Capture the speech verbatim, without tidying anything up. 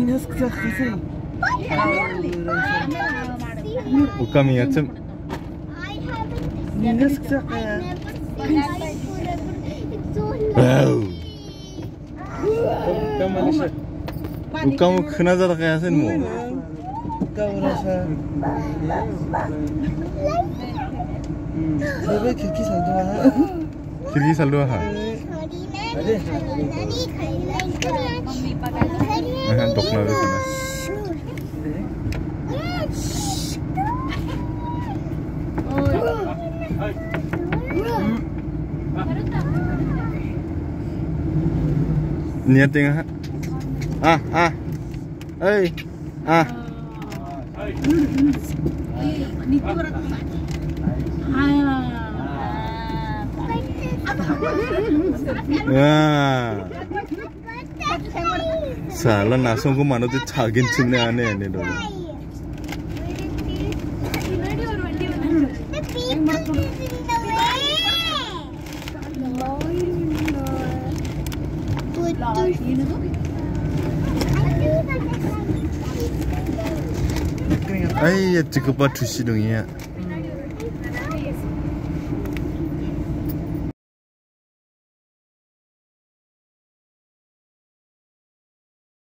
Ukami atsum. Wow. Ukamu kena zara kaya sen mo. Bebe kirki saldo ha. Kirki saldo ha. Mahan dokna be sana. Niat tengah. Ah ah. Hey. Ah. Ya. Salah nasong ko mano tuh cagin cine aneh aneh dulu. Ay, ya cukup batu sih dong ya.